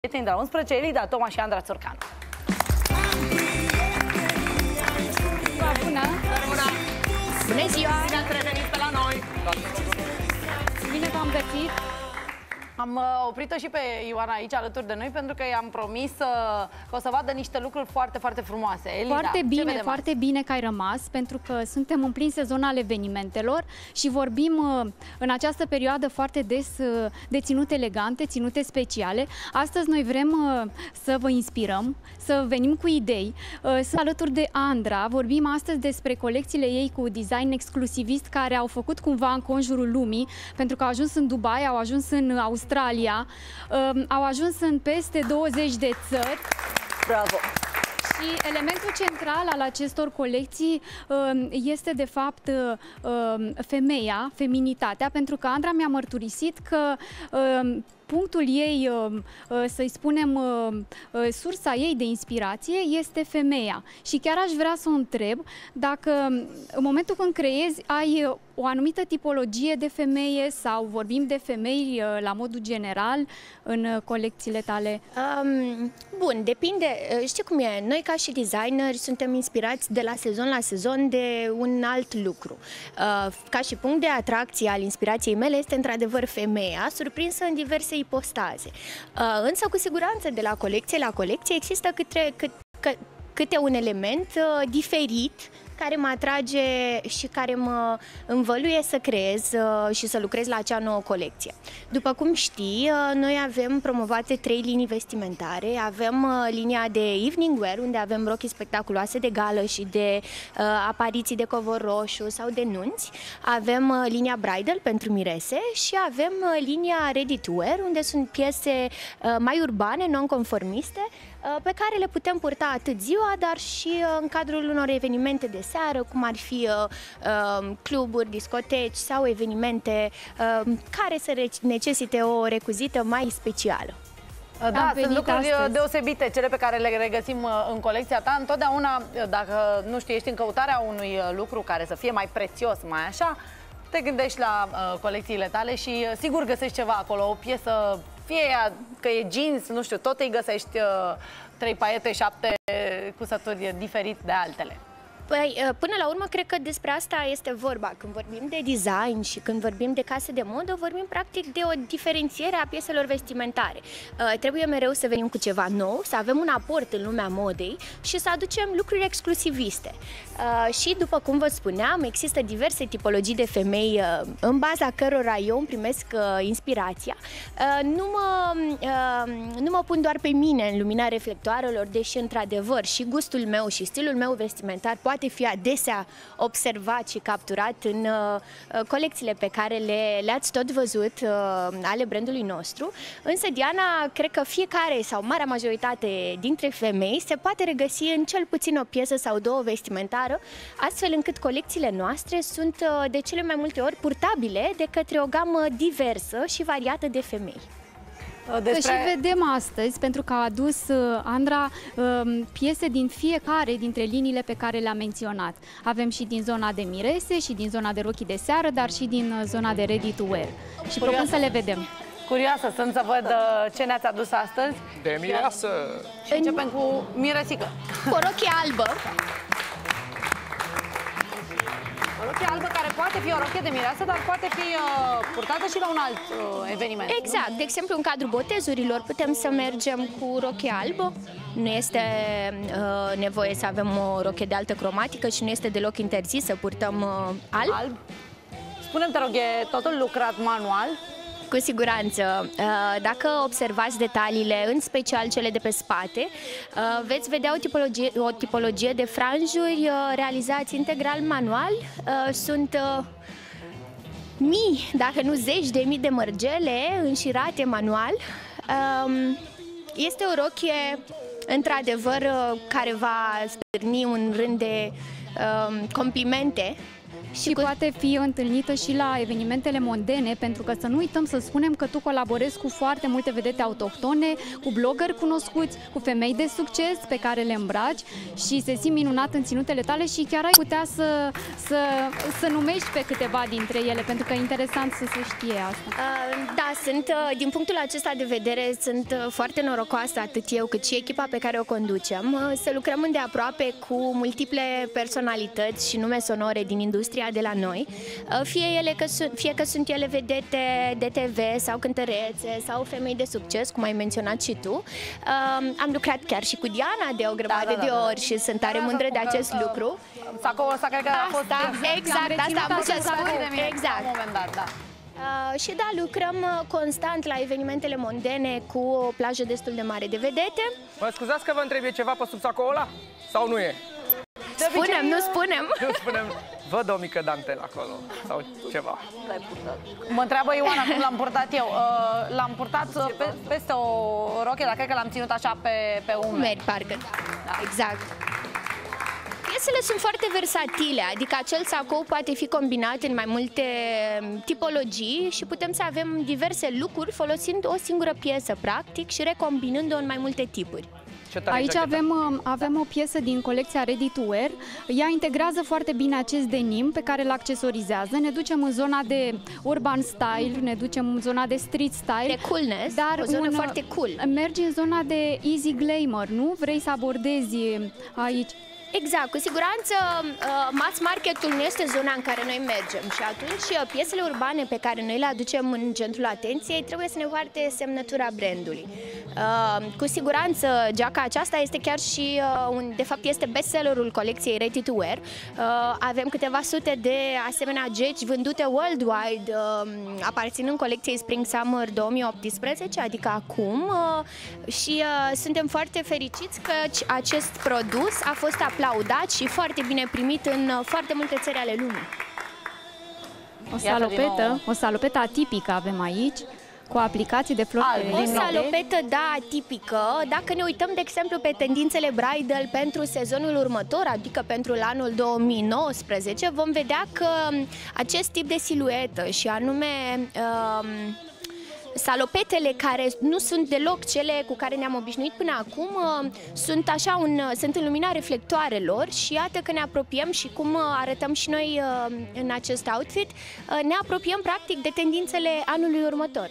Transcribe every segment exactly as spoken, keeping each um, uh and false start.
Prieteni de la unsprezece, Elida Toma și Andra Țurcanu. Bună! Bună ziua! Bine ați revenit pe la noi! Bine v-am găsit! Am oprit-o și pe Ioana aici alături de noi pentru că i-am promis uh, că o să vadă niște lucruri foarte, foarte frumoase. Elida, foarte bine, foarte azi? bine că ai rămas, pentru că suntem în plin sezon al evenimentelor și vorbim uh, în această perioadă foarte des uh, de ținute elegante, ținute speciale. Astăzi noi vrem uh, să vă inspirăm, să venim cu idei. Uh, sunt alături de Andra, vorbim astăzi despre colecțiile ei cu design exclusivist care au făcut cumva în conjurul lumii, pentru că au ajuns în Dubai, au ajuns în Australia, Australia, uh, au ajuns în peste douăzeci de țări. Bravo! Și elementul central al acestor colecții uh, este de fapt uh, femeia, feminitatea, pentru că Andra mi-a mărturisit că uh, punctul ei, să-i spunem, sursa ei de inspirație este femeia. Și chiar aș vrea să o întreb dacă în momentul când creezi ai o anumită tipologie de femeie sau vorbim de femei la modul general în colecțiile tale? Um, bun, depinde. Știi cum e? Noi ca și designeri suntem inspirați de la sezon la sezon de un alt lucru. Uh, ca și punct de atracție al inspirației mele este într-adevăr femeia, surprinsă în diverse ipostaze. Uh, însă, cu siguranță, de la colecție la colecție există câte, cât, cât, câte un element uh, diferit care mă atrage și care mă învăluie să creez uh, și să lucrez la acea nouă colecție. După cum știi, uh, noi avem promovate trei linii vestimentare. Avem uh, linia de evening wear, unde avem rochii spectaculoase de gală și de uh, apariții de covor roșu sau de nunți. Avem uh, linia bridal pentru mirese și avem uh, linia ready to wear, unde sunt piese uh, mai urbane, non-conformiste, pe care le putem purta atât ziua, dar și în cadrul unor evenimente de seară, cum ar fi uh, cluburi, discoteci sau evenimente uh, care să necesite o recuzită mai specială. Da, sunt lucruri astăzi deosebite, cele pe care le regăsim în colecția ta. Întotdeauna, dacă, nu știu, ești în căutarea unui lucru care să fie mai prețios, mai așa, te gândești la uh, colecțiile tale și uh, sigur găsești ceva acolo, o piesă, fie ea, că e jeans, nu știu, tot îi găsești uh, trei paiete, șapte cusături diferit de altele. Păi, până la urmă, cred că despre asta este vorba. Când vorbim de design și când vorbim de case de modă, vorbim practic de o diferențiere a pieselor vestimentare. Uh, trebuie mereu să venim cu ceva nou, să avem un aport în lumea modei și să aducem lucruri exclusiviste. Uh, și, după cum vă spuneam, există diverse tipologii de femei uh, în baza cărora eu îmi primesc uh, inspirația. Uh, nu, mă, uh, nu mă pun doar pe mine în lumina reflectoarelor, deși, într-adevăr, și gustul meu și stilul meu vestimentar poate fi adesea observat și capturat în uh, colecțiile pe care le, le-ați tot văzut uh, ale brandului nostru. Însă, Diana, cred că fiecare sau marea majoritate dintre femei se poate regăsi în cel puțin o piesă sau două vestimentară, astfel încât colecțiile noastre sunt uh, de cele mai multe ori purtabile de către o gamă diversă și variată de femei. Despre... Și vedem astăzi, pentru că a adus Andra piese din fiecare dintre liniile pe care le-a menționat. Avem și din zona de mirese, și din zona de rochii de seară, dar și din zona de ready to wear. Și propun să le vedem. Curioasă sunt să văd ce ne-ați adus astăzi. De mireasă! Și începem cu miresică. Cu o rochie albă. O rochie albă care poate fi o rochie de mireasă, dar poate fi uh, purtată și la un alt uh, eveniment. Exact. Nu? De exemplu, în cadrul botezurilor putem să mergem cu rochie albă. Nu este uh, nevoie să avem o rochie de altă cromatică și nu este deloc interzis să purtăm uh, alb. alb. Spune-mi, te rog, e totul lucrat manual? Cu siguranță. Dacă observați detaliile, în special cele de pe spate, veți vedea o tipologie, o tipologie de franjuri realizați integral manual. Sunt mii, dacă nu zeci de mii de mărgele înșirate manual. Este o rochie, într-adevăr, care va stârni un rând de complimente Și, și cu... poate fi întâlnită și la evenimentele mondene, pentru că să nu uităm să spunem că tu colaborezi cu foarte multe vedete autohtone, cu blogări cunoscuți, cu femei de succes pe care le îmbraci și se simt minunat în ținutele tale și chiar ai putea să, să, să numești pe câteva dintre ele, pentru că e interesant să se știe asta. Uh, da, sunt, uh, din punctul acesta de vedere, sunt uh, foarte norocoasă, atât eu cât și echipa pe care o conducem, uh, să lucrăm îndeaproape cu multiple personalități și nume sonore din industria de la noi, uh, fie, ele că sunt, fie că sunt ele vedete de T V sau cântărețe sau femei de succes, cum ai menționat și tu. Uh, am lucrat chiar și cu Diana de o grămadă da, da, da, de ori și sunt tare mândră de acest uh, lucru. Sacoul ăsta cred că a fost exact, exact, asta am vrut să spun. Exact. La un moment dat, da. Uh, și da, lucrăm uh, constant la evenimentele mondene cu o plajă destul de mare de vedete. Mă scuzați că vă întreb, e ceva pe sub sacoul ăla? Sau nu e? Spunem, nu spunem. Nu spunem. Văd o mică dantelă acolo sau ceva. Mă întreabă Ioana cum l-am purtat eu. Uh, l-am purtat pe, peste o rochie, dar cred că l-am ținut așa pe, pe umeri. Umeri, parcă. Da. Exact. Piesele sunt foarte versatile, adică acel sacou poate fi combinat în mai multe tipologii și putem să avem diverse lucruri folosind o singură piesă, practic, și recombinând-o în mai multe tipuri. Aici avem, avem o piesă din colecția Ready to Wear. Ea integrează foarte bine acest denim pe care îl accesorizează. Ne ducem în zona de urban style, ne ducem în zona de street style. De coolness, dar o zonă un, foarte cool. Mergi în zona de easy glamour, nu? Vrei să abordezi aici? Exact, cu siguranță mass marketul nu este zona în care noi mergem și atunci piesele urbane pe care noi le aducem în centrul atenției trebuie să ne poarte semnătura brandului. Cu siguranță geaca aceasta este chiar și, un, de fapt este bestsellerul colecției Ready to Wear. Avem câteva sute de asemenea geci vândute worldwide, aparținând colecției Spring Summer două mii optsprezece, adică acum, și suntem foarte fericiți că acest produs a fost aplicat aplaudat și foarte bine primit în foarte multe țări ale lumii. O salopetă, o salopetă atipică avem aici, cu aplicații de flori. O salopetă, da, atipică. Dacă ne uităm, de exemplu, pe tendințele bridal pentru sezonul următor, adică pentru anul două mii nouăsprezece, vom vedea că acest tip de siluetă și anume um, salopetele care nu sunt deloc cele cu care ne-am obișnuit până acum, sunt așa un, sunt în lumina reflectoarelor și iată că ne apropiem și cum arătăm și noi în acest outfit, ne apropiem practic de tendințele anului următor.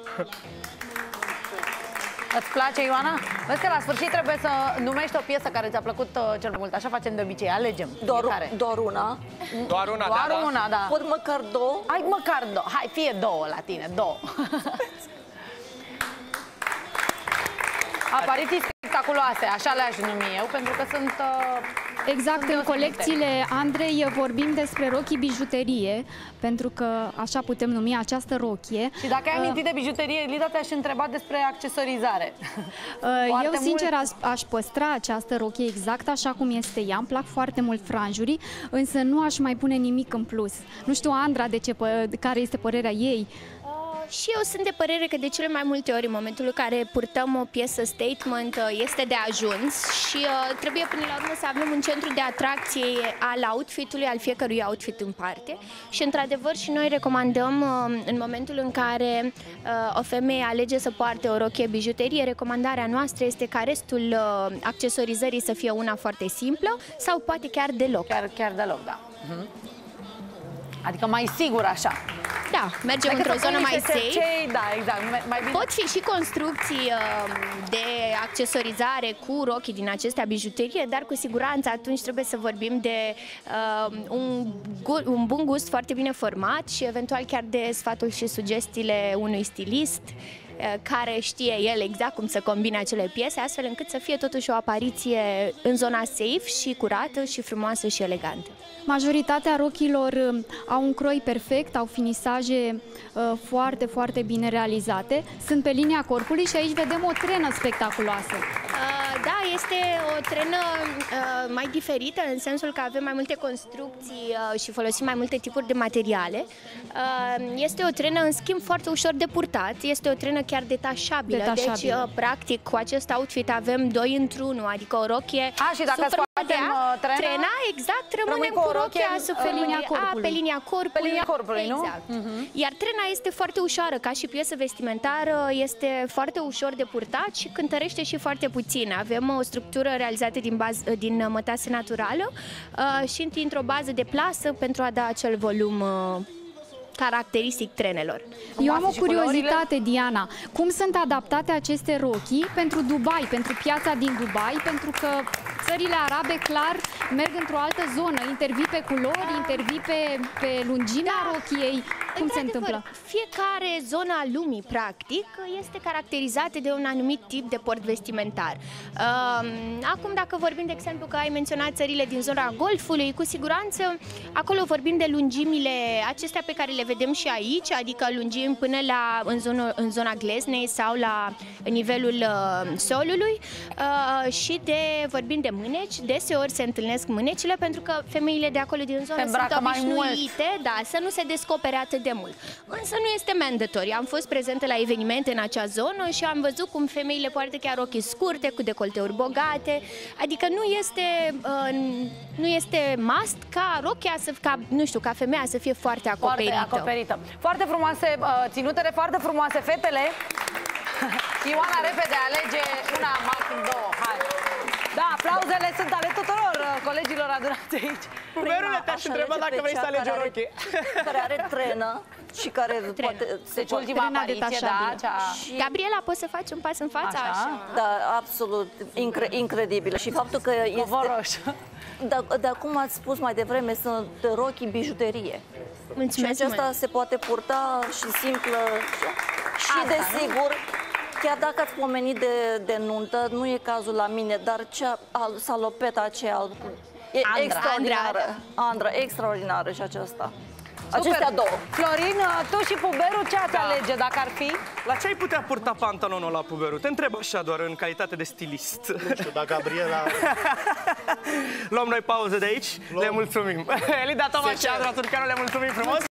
Îți place, Ioana? Vezi că la sfârșit trebuie să numești o piesă care ți-a plăcut uh, cel mult. Așa facem de obicei, alegem. Doar, doar una? Doar una, doar da, una, da. Pot măcar două? Hai măcar două. Hai, fie două la tine, două. Apariții spectaculoase, așa le-aș numi eu, pentru că sunt... Uh, exact, sunt în colecțiile Andrei vorbim despre rochii bijuterie, pentru că așa putem numi această rochie. Și dacă ai amintit uh, de bijuterie, Lida, te-aș întreba despre accesorizare. Uh, eu, sincer, aș, aș păstra această rochie exact așa cum este ea. Îmi plac foarte mult franjurii, însă nu aș mai pune nimic în plus. Nu știu, Andra, de ce, care este părerea ei? Și eu sunt de părere că de cele mai multe ori, în momentul în care purtăm o piesă statement, este de ajuns și uh, trebuie până la urmă să avem un centru de atracție al outfitului, al fiecărui outfit în parte. Și într-adevăr și noi recomandăm, uh, în momentul în care uh, o femeie alege să poarte o rochie bijuterie, recomandarea noastră este ca restul uh, accesorizării să fie una foarte simplă sau poate chiar deloc. Chiar, chiar deloc, da. Uh-huh. Adică mai sigur așa. Da, mergem într-o zonă mai safe. Da, exact. Mai bine. Pot fi și construcții uh, de accesorizare cu rochii din acestea bijuterie, dar cu siguranță atunci trebuie să vorbim de uh, un, un bun gust foarte bine format și eventual chiar de sfatul și sugestiile unui stilist care știe el exact cum să combine acele piese, astfel încât să fie totuși o apariție în zona safe și curată și frumoasă și elegantă. Majoritatea rochilor au un croi perfect, au finisaje uh, foarte, foarte bine realizate, sunt pe linia corpului și aici vedem o trenă spectaculoasă. Uh, da, este o trenă uh, mai diferită, în sensul că avem mai multe construcții uh, și folosim mai multe tipuri de materiale. Uh, este o trenă, în schimb, foarte ușor de purtat, este o trenă chiar detașabilă, detașabilă. Deci, uh, practic, cu acest outfit avem doi într-unul, adică o rochie A, și dacă super Facem, uh, trena, trena, exact, rămânem cu rochia sub pe linia corpului. Pe linia corpului, pe linia corpului, exact. Nu? Uh-huh. Iar trena este foarte ușoară, ca și piesă vestimentară, este foarte ușor de purtat și cântărește și foarte puțin. Avem o structură realizată din, baz, din mătase naturală uh, și dintr-o bază de plasă pentru a da acel volum uh, caracteristic trenelor. Eu am o curiozitate, Diana. Cum sunt adaptate aceste rochii pentru Dubai, pentru piața din Dubai? Pentru că țările arabe, clar, merg într-o altă zonă. Intervii pe culori, intervii pe, pe lungimea da. rochiei. Cum se întâmplă? Fiecare zonă a lumii, practic, este caracterizată de un anumit tip de port vestimentar. Acum, dacă vorbim, de exemplu, că ai menționat țările din zona Golfului, cu siguranță, acolo vorbim de lungimile acestea pe care le vedem și aici, adică lungimi până la, în, zonă, în zona gleznei sau la nivelul uh, solului uh, și de, vorbim de mâneci, deseori se întâlnesc mânecile pentru că femeile de acolo din zonă sunt obișnuite da, să nu se descopere atât de mult. Însă nu este mandatory. Am fost prezentă la evenimente în acea zonă și am văzut cum femeile poartă chiar ochii scurte, cu decolteuri bogate, adică nu este, uh, nu este must ca rochia, să, ca, nu știu, ca femeia să fie foarte acoperită. Foarte acoperită. Foarte frumoase uh, ținutele, foarte frumoase fetele. Ioana, repede, alege una, maxim două. Hai. Da, aplauzele sunt ale tuturor uh, colegilor adunați aici. Puberule, te-aș întreba dacă vrei să alegi o rochie. Care are trenă și care trenă. poate... Deci ultima apariție, da, cea... Și... Gabriela, poți să faci un pas în fața? Așa? Așa. Da, absolut incre incredibilă. Și faptul că este... Da, de acum ați spus mai devreme, sunt rochii bijuterie. Mulțumesc. Și aceasta se poate purta și simplă. Și Asta, desigur, chiar dacă ați pomenit de, de nuntă, nu e cazul la mine, dar cea al, salopeta aceea al, e Andra, extraordinară. Andra. Andra, extraordinară și aceasta. Super. Acestea două. Florin, tu și puberul ce ați da. alege dacă ar fi? La ce ai putea purta pantalonul la puberul? Te întreb așa doar în calitate de stilist. Nu știu, dacă Gabriela... Luăm noi pauză de aici, Luăm. Le mulțumim. Elida Tomaș și Andra Turcanu, le mulțumim frumos.